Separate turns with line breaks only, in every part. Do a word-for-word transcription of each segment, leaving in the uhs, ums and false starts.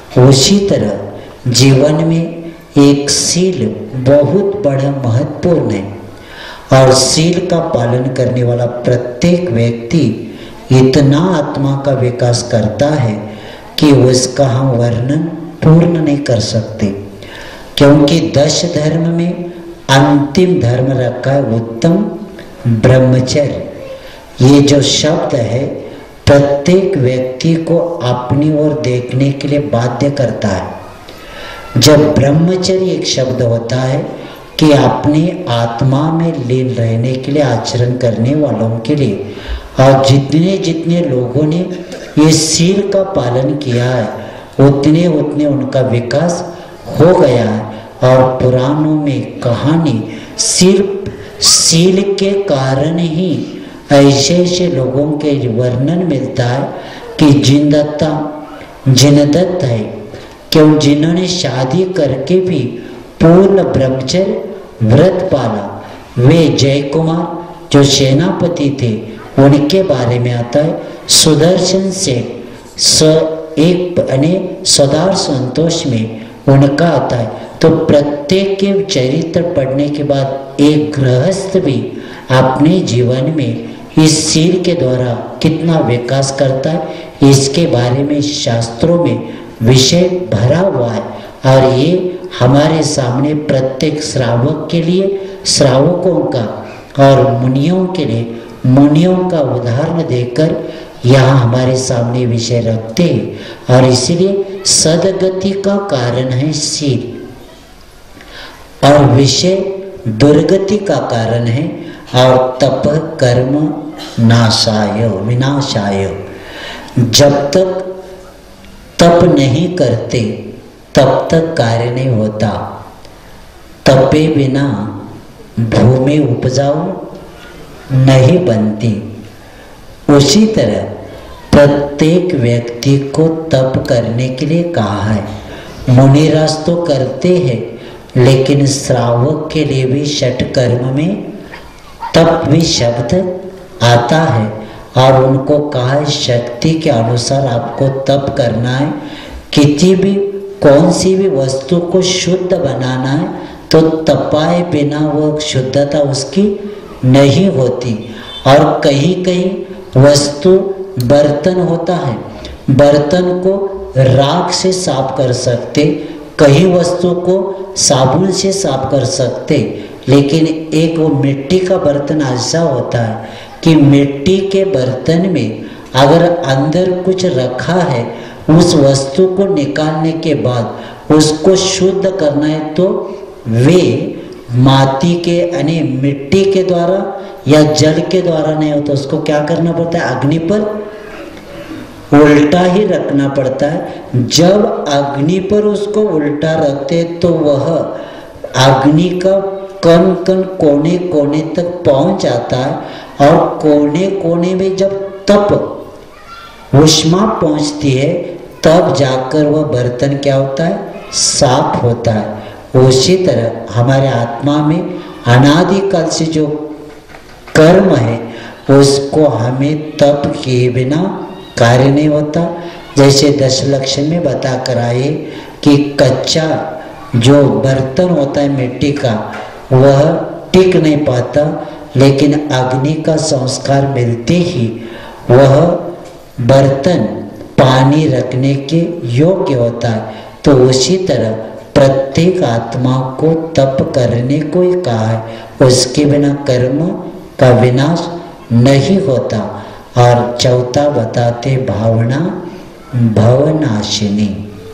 उसी तरह जीवन में एक सील बहुत बड़ा महत्वपूर्ण है, और सील का पालन करने वाला प्रत्येक व्यक्ति इतना आत्मा का विकास करता है कि उसका हम वर्णन पूर्ण नहीं कर सकते। क्योंकि दश धर्म में अंतिम धर्म रखा है उत्तम ब्रह्मचर्य। ये जो शब्द है प्रत्येक व्यक्ति को अपनी ओर देखने के लिए बाध्य करता है। जब ब्रह्मचर्य एक शब्द होता है कि अपनी आत्मा में लीन रहने के लिए आचरण करने वालों के लिए, और जितने जितने लोगों ने ये सील का पालन किया है उतने उतने उनका विकास हो गया है। और पुराणों में कहानी सिर्फ सील के कारण ही ऐसे ऐसे लोगों के वर्णन मिलता है कि जिनदत्ता जिनदत्त है, क्यों जिन्होंने शादी करके भी पूर्ण ब्रह्मचर्य व्रत पाला। वे जय कुमार जो सेनापति थे उनके बारे में आता है। सुदर्शन से स एक अने सदार संतोष में उनका आता है। तो प्रत्येक के चरित्र पढ़ने के बाद एक गृहस्थ भी अपने जीवन में इस सील के द्वारा कितना विकास करता है इसके बारे में शास्त्रों में विषय भरा हुआ है। और ये हमारे सामने प्रत्येक श्रावक के लिए श्रावकों का और मुनियों के लिए मुनियों का उदाहरण देकर यहाँ हमारे सामने विषय रखते हैं। और इसीलिए सदगति का कारण है सील, और विषय दुर्गति का कारण है। और तप कर्म नाशाय विनाशाय, जब तक तप नहीं करते तब तक कार्य नहीं होता। तपे बिना भूमि उपजाऊ नहीं बनती। उसी तरह प्रत्येक व्यक्ति को तप करने के लिए कहा है। मुनिराज तो करते हैं, लेकिन श्रावक के लिए भी षट कर्म में तप भी शब्द आता है। और उनको कहा है शक्ति के अनुसार आपको तप करना है। किसी भी कौन सी भी वस्तु को शुद्ध बनाना है तो तपाए बिना वो शुद्धता उसकी नहीं होती। और कहीं कहीं वस्तु बर्तन होता है, बर्तन को राख से साफ कर सकते, कहीं वस्तु को साबुन से साफ कर सकते। लेकिन एक वो मिट्टी का बर्तन ऐसा होता है कि मिट्टी के बर्तन में अगर अंदर कुछ रखा है, उस वस्तु को निकालने के बाद उसको शुद्ध करना है तो वे माटी के यानी मिट्टी के द्वारा या जल के द्वारा नहीं होता। उसको क्या करना पड़ता है? अग्नि पर उल्टा ही रखना पड़ता है। जब अग्नि पर उसको उल्टा रखते तो वह अग्नि का कण कण कोने कोने तक पहुंच जाता है। और कोने कोने में जब तप उष्मा पहुंचती है तब जाकर वह बर्तन क्या होता है? साफ होता है। उसी तरह हमारे आत्मा में अनादिकाल से जो कर्म है उसको हमें तप किए बिना कार्य नहीं होता। जैसे दश लक्षण में बता कर आए कि कच्चा जो बर्तन होता है मिट्टी का वह टिक नहीं पाता, लेकिन अग्नि का संस्कार मिलते ही वह बर्तन पानी रखने के योग्य होता है। तो उसी तरह प्रत्येक आत्मा को तप करने को ही कहा है, उसके बिना कर्म का विनाश नहीं होता। और चौथा बताते भावना भवनाशिनी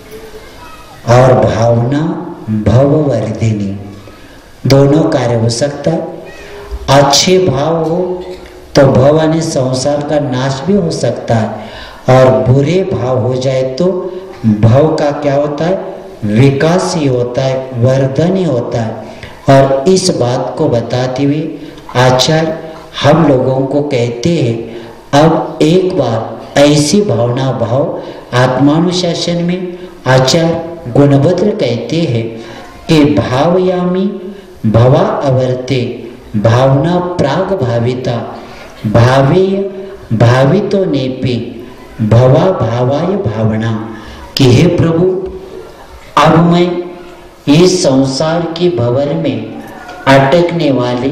और भावना भववर्धिनी। दोनों कार्य हो सकता है। अच्छे भाव हो तो भव यानी संसार का नाश भी हो सकता है, और बुरे भाव हो जाए तो भव का क्या होता है? विकास ही होता है, वर्धन ही होता है। और इस बात को बताते हुए आचार्य हम लोगों को कहते हैं, अब एक बार ऐसी भावना भाव आत्मानुशासन में आचार्य गुणभद्र कहते हैं कि भावयामी भवा अवर्ते भावना प्राग भाविता भावेय भावितो नेपे भवा भावाय भावना, कि हे प्रभु, अब मैं इस संसार की भंवर में अटकने वाली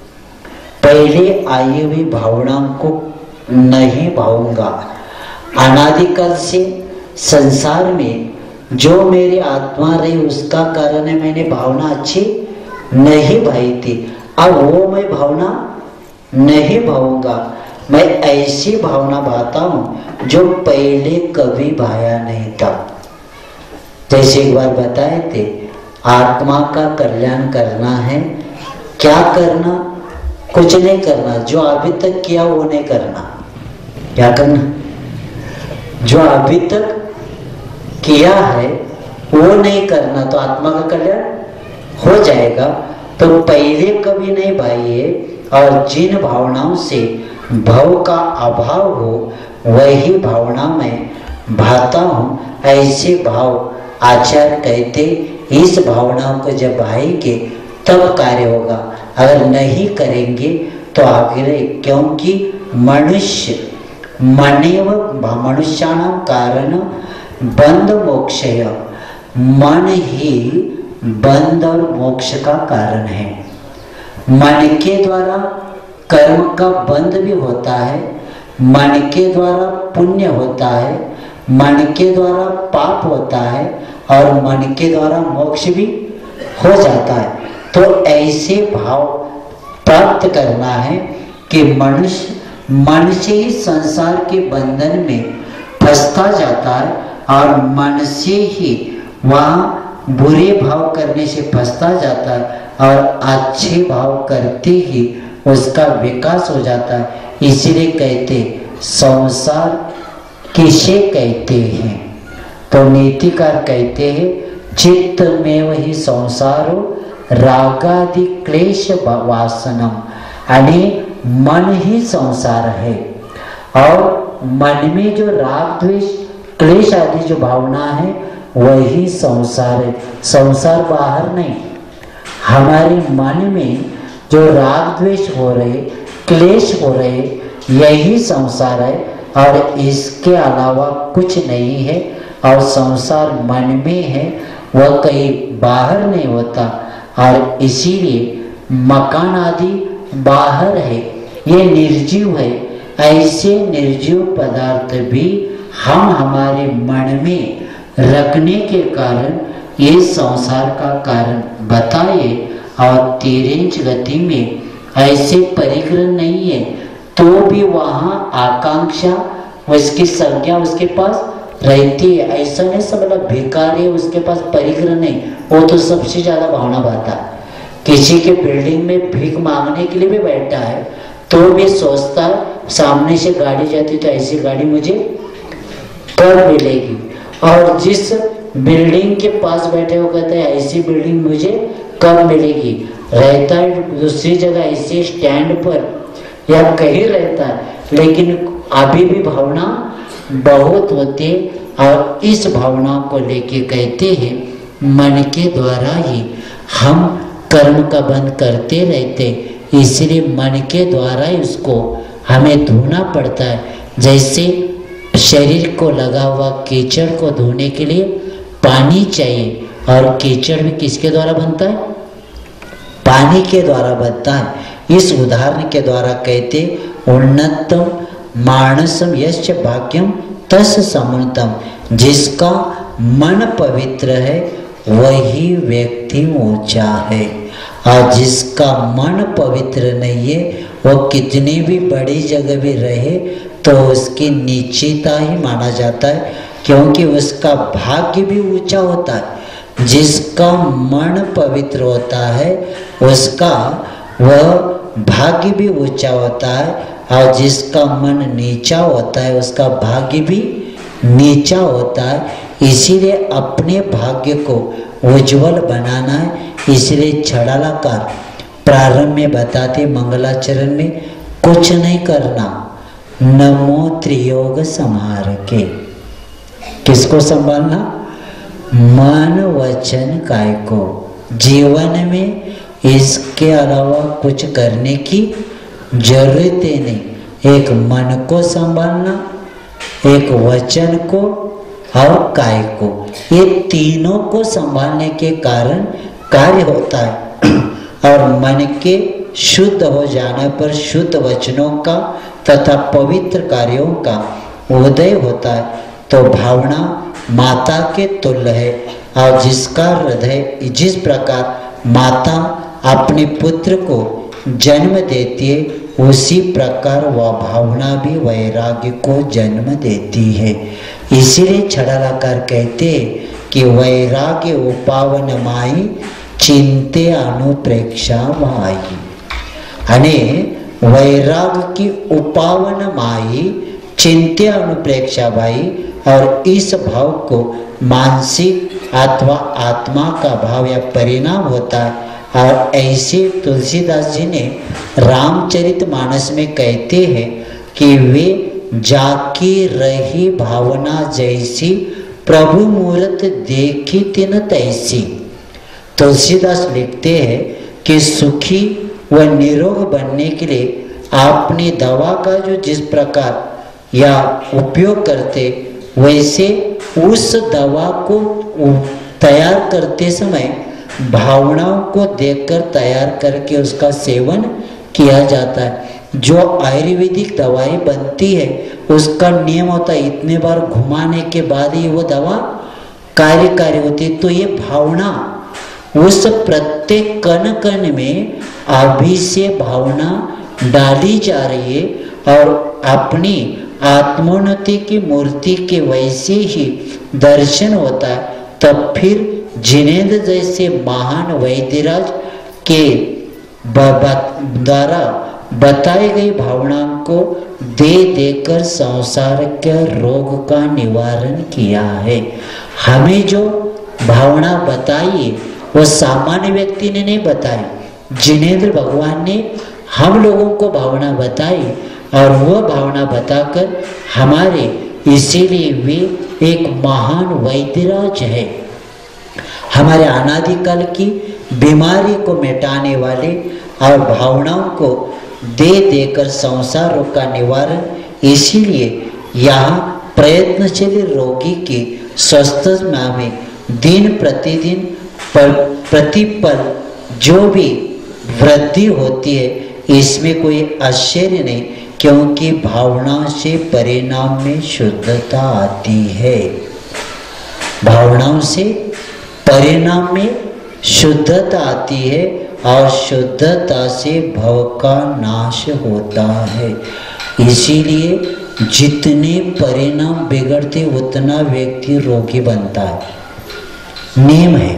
पहले आई हुई भावनाओं को नहीं भाऊंगा। अनादिकाल से संसार में जो मेरी आत्मा रही उसका कारण है मैंने भावना अच्छी नहीं भाई थी, अब वो मैं भावना नहीं भाऊंगा। मैं ऐसी भावना भाता हूं जो पहले कभी भाया नहीं था। जैसे एक बार बताए थे, आत्मा का कल्याण करना है। क्या करना? कुछ नहीं करना, जो अभी तक किया वो नहीं करना। क्या करना? जो अभी तक किया है वो नहीं करना, तो आत्मा का कल्याण हो जाएगा। तो पहले कभी नहीं भाइये, और जिन भावनाओं से भव का अभाव हो वही भावना में भाता हूँ। ऐसे भाव आचार्य कहते, इस भावनाओं को जब भाएंगे तब कार्य होगा, अगर नहीं करेंगे तो आगे। क्योंकि मनुष्य मनेव मनुष्याणां कारण बंध मोक्षय, मन ही बंध और मोक्ष का कारण है। मन के द्वारा कर्म का बंध भी होता है, मन के द्वारा पुण्य होता है, मन के द्वारा पाप होता है, और मन के द्वारा मोक्ष भी हो जाता है। तो ऐसे भाव प्राप्त करना है कि मनुष्य मन से ही संसार के बंधन में फंसता जाता है, और मन से ही वहाँ बुरे भाव करने से फंसता जाता है, और अच्छे भाव करते ही उसका विकास हो जाता है। इसीलिए कहते संसार किसे कहते हैं? तो नीतिकार कहते हैं, चित्त में वही संसारो रागादि क्लेश वासनम, यानी मन ही संसार है। और मन में जो राग द्वेष क्लेश आदि जो भावना है वही संसार है। संसार बाहर नहीं, हमारे मन में जो राग द्वेष हो रहे, क्लेश हो रहे, यही संसार है, और इसके अलावा कुछ नहीं है। और संसार मन में है, वह कहीं बाहर नहीं होता। और इसीलिए मकान आदि बाहर है, ये निर्जीव है। ऐसे निर्जीव पदार्थ भी हम हमारे मन में रखने के कारण ये संसार का कारण बताए। और तेरेंच गति में ऐसे परिग्रह नहीं है, तो भी वहाँ आकांक्षा, उसकी संज्ञा उसके पास रहती है। ऐसा नहीं सब मतलब भिखारी है, उसके पास परिग्रह नहीं, वो तो सबसे ज्यादा भावना भाता है। किसी के बिल्डिंग में भीख मांगने के लिए भी बैठा है तो भी सोचता है, सामने से गाड़ी जाती तो ऐसी गाड़ी मुझे कब मिलेगी। और जिस बिल्डिंग के पास बैठे वो कहते हैं ऐसी बिल्डिंग मुझे कब मिलेगी। रहता है दूसरी जगह ऐसे स्टैंड पर या कहीं रहता है, लेकिन अभी भी भावना बहुत होती है। और इस भावना को लेके कहते हैं मन के द्वारा ही हम कर्म का बंध करते रहते, इसलिए मन के द्वारा ही उसको हमें धोना पड़ता है। जैसे शरीर को लगा हुआ कीचड़ को धोने के लिए पानी चाहिए, और कीचड़ भी किसके द्वारा बनता है? पानी के द्वारा बनता है। इस उदाहरण के द्वारा कहते उन्नतम मानसम यश्च भाग्यम तस् समुन्नतम, जिसका मन पवित्र है वही व्यक्ति ऊंचा है। और जिसका मन पवित्र नहीं है वो कितनी भी बड़ी जगह भी रहे तो उसकी नीचता ही माना जाता है, क्योंकि उसका भाग्य भी ऊंचा होता है। जिसका मन पवित्र होता है उसका वह भाग्य भी ऊंचा होता है, और जिसका मन नीचा होता है उसका भाग्य भी नीचा होता है। इसीलिए अपने भाग्य को उज्जवल बनाना है। इसलिए छड़ालाकार प्रारंभ में बताते मंगलाचरण में कुछ नहीं करना, नमो त्रियोग संहार के। किसको संभालना? मन वचन काय को। जीवन में इसके अलावा कुछ करने की जरूरत ही नहीं। एक मन को संभालना, एक वचन को, और काय को, ये तीनों को संभालने के कारण कार्य होता है। और मन के शुद्ध हो जाने पर शुद्ध वचनों का तथा पवित्र कार्यों का उदय होता है। तो भावना माता के तुल्य है, और जिसका हृदय जिस प्रकार माता अपने पुत्र को जन्म देती है, उसी प्रकार वह भावना भी वैराग्य को जन्म देती है। इसीलिए छड़ालाकार कहते कि वैराग्य उपावन माई चिंते अनुप्रेक्षा माई, यानी वैराग्य की उपावन माई चिंते अनुप्रेक्षा भाई। और इस भाव को मानसिक अथवा आत्मा का भाव या परिणाम होता है। और ऐसे तुलसीदास जी ने रामचरितमानस में कहते हैं कि वे जाकी रही भावना जैसी, प्रभु मूर्त देखी तिन तैसी। तुलसीदास लिखते हैं कि सुखी व निरोग बनने के लिए आपने दवा का जो जिस प्रकार या उपयोग करते, वैसे उस दवा को तैयार करते समय भावनाओं को देखकर तैयार करके उसका सेवन किया जाता है। जो आयुर्वेदिक दवाई बनती है उसका नियम होता है इतने बार घुमाने के बाद ही वो दवा कार्यकारी होती है। तो ये भावना उस प्रत्येक कण कण में अभी से भावना डाली जा रही है और अपनी आत्मोन्नति की मूर्ति के वैसे ही दर्शन होता है। तब फिर जिनेंद्र जैसे महान वैद्यराज के द्वारा बताई गई भावनाओं को दे देकर संसार के रोग का निवारण किया है। हमें जो भावना बताई वो सामान्य व्यक्ति ने नहीं बताई, जिनेंद्र भगवान ने हम लोगों को भावना बताई और वह भावना बताकर हमारे, इसीलिए वे एक महान वैद्यराज है। हमारे अनादिकाल की बीमारी को मिटाने वाले और भावनाओं को दे देकर संसार रोग का निवारण। इसीलिए यहाँ प्रयत्नशील रोगी की स्वस्थता में दिन प्रतिदिन प्रतिपल जो भी वृद्धि होती है, इसमें कोई आश्चर्य नहीं, क्योंकि भावना से परिणाम में शुद्धता आती है। भावनाओं से परिणाम में शुद्धता आती है और शुद्धता से भव का नाश होता है। इसीलिए जितने परिणाम बिगड़ते उतना व्यक्ति रोगी बनता है। नियम है,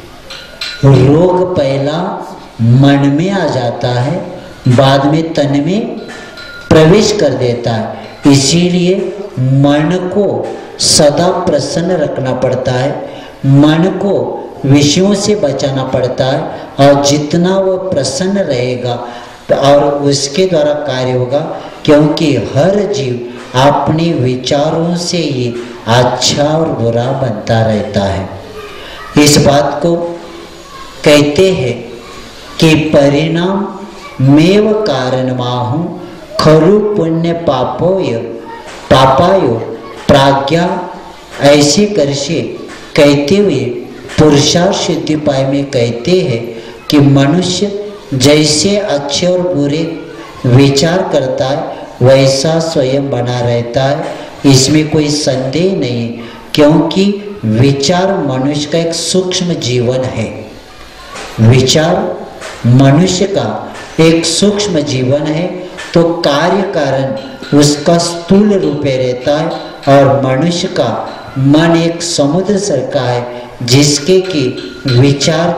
रोग पहला मन में आ जाता है, बाद में तन में प्रवेश कर देता है। इसीलिए मन को सदा प्रसन्न रखना पड़ता है, मन को विषयों से बचाना पड़ता है। और जितना वो प्रसन्न रहेगा और उसके द्वारा कार्य होगा, क्योंकि हर जीव अपने विचारों से ही अच्छा और बुरा बनता रहता है। इस बात को कहते हैं कि परिणाम मेव कारण माहु खरु पुण्य पापोय पापायो प्राज्ञा ऐसे करके कहते हुए पुरुषार्थ सिद्धि पाए में कहते हैं कि मनुष्य जैसे अच्छे और बुरे विचार करता है वैसा स्वयं बना रहता है। इसमें कोई संदेह नहीं, क्योंकि विचार मनुष्य का एक सूक्ष्म जीवन है। विचार मनुष्य का एक सूक्ष्म जीवन है, तो कार्य कारण उसका स्थूल रूपे रहता है। और मनुष्य का मन एक समुद्र सा है जिसके कि विचार